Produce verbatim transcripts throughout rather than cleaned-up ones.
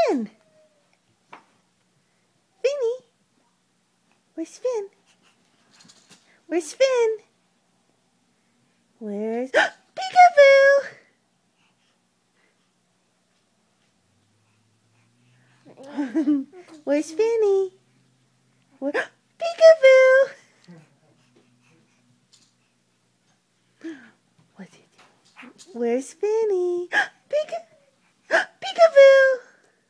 Finn? Finny? Where's Finn? Where's Finn? Where's Peekaboo? Where's Finny? Where Peekaboo? What's it? Where's Finny? Peeka Peekaboo?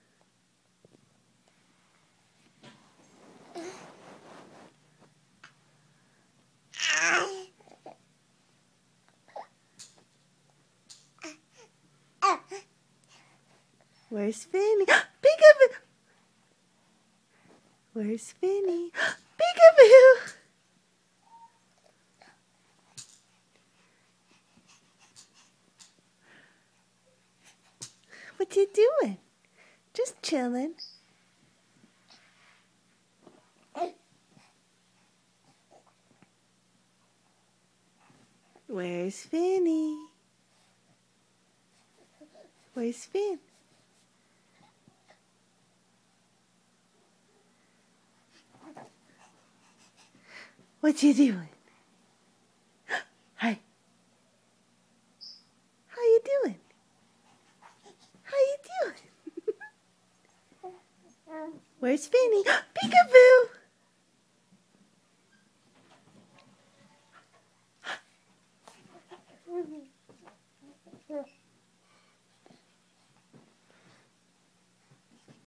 Where's Finny? Peekaboo! Where's Finny? Peekaboo! What you doing? Just chilling. Where's Finny? Where's Finn? What you doing? Hi. How you doing? How you doing? Where's Finny? Peekaboo!